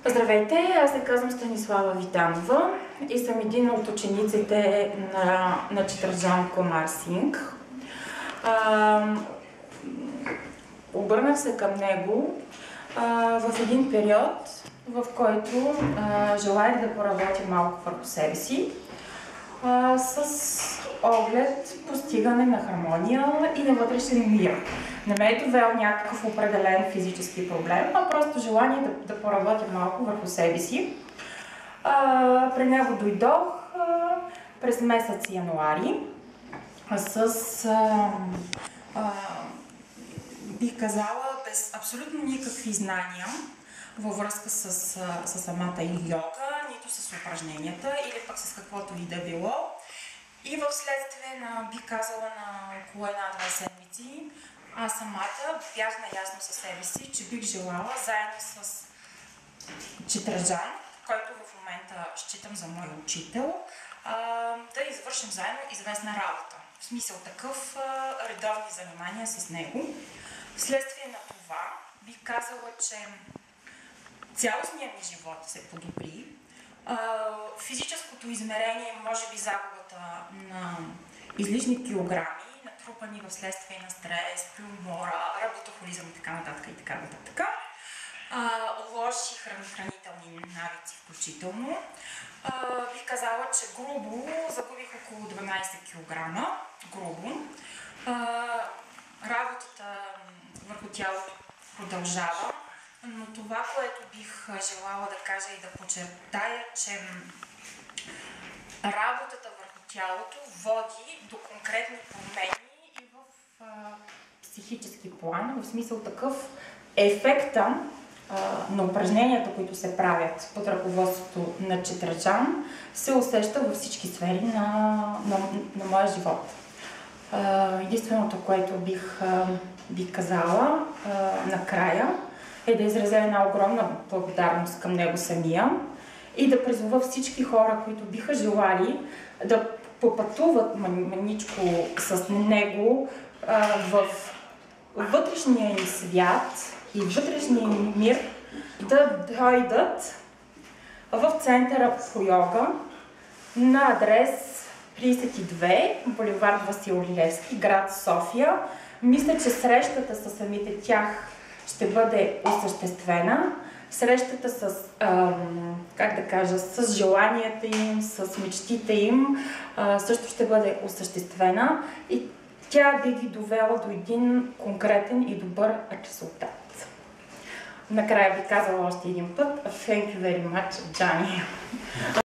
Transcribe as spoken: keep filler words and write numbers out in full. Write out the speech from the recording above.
Здравейте, аз се казвам Станислава Витанова и съм един от учениците на, на Читърджан Комар Синг. А, обърнах се към него а, в един период, в който а, желаях да поработя малко върху себе си, а, с оглед постигане на хармония и на вътрешен мир. Не ме е довел някакъв определен физически проблем, а просто желание да, да поработя малко върху себе си. А, при него дойдох а, през месец януари с, а, а, бих казала, без абсолютно никакви знания във връзка с, с самата йога, нито с упражненията или пък с каквото и да било. И в следствие на, бих казала, на около една-две седмици, аз самата бях наясно със себе си, че бих желала заедно с Читърджан, който в момента считам за мой учител, да извършим заедно известна работа. В смисъл такъв редовни занимания с него. Вследствие на това бих казала, че цялостният ми живот се подобри. Физическото измерение, може би загубата на излишни килограми, натрупани в следствие на стрес, преумора, работохолизъм и така нататък и така нататък. А, лоши хранителни навици включително. А, бих казала, че грубо загубих около дванайсет килограма. Грубо. А, работата върху тялото продължава, но това, което бих желала да кажа и да подчертая, че работата върху тялото води до конкретни промени и в а, психически план, в смисъл такъв ефекта а, на упражненията, които се правят под ръководството на Читърджан, се усеща във всички сфери на, на, на моя живот. А, единственото, което бих, а, бих казала а, накрая, е да изразя една огромна благодарност към него самия и да призова всички хора, които биха желали да попътуват маничко с него а, в вътрешния им свят и вътрешния им мир, да дойдат в центъра по йога на адрес трийсет и две, булевард Васил Левски, град София. Мисля, че срещата с самите тях ще бъде осъществена. Срещата с, ам, как да кажа, с желанията им, с мечтите им а, също ще бъде осъществена и тя би ги довела до един конкретен и добър резултат. Накрая би казала още един път: Thank you very much, Johnny.